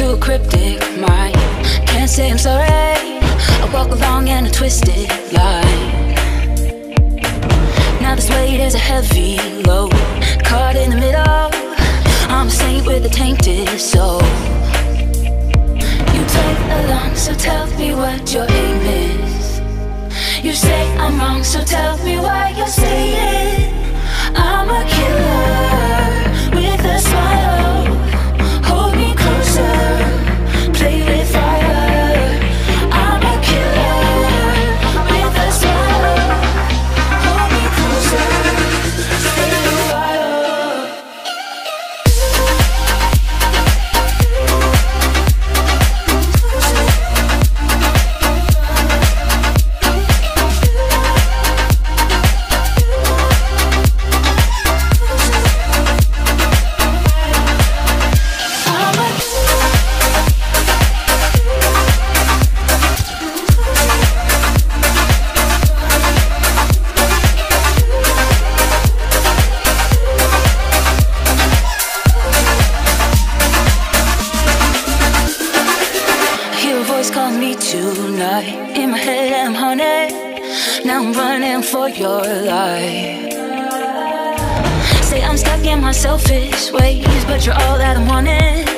to a cryptic mind. Can't say I'm sorry. I walk along in a twisted line. Now this weight is a heavy load, caught in the middle. I'm a saint with a tainted soul. You play along, so tell me what your aim is. You say I'm wrong, so tell me why you're staying. I'm a killer with a smile. Hold me closer, play with fire. I'm a killer with a smile. Hold me closer, stay a while. Tonight, in my head I'm haunted. Now I'm running for your life. Say I'm stuck in my selfish ways, but you're all that I'm wanting.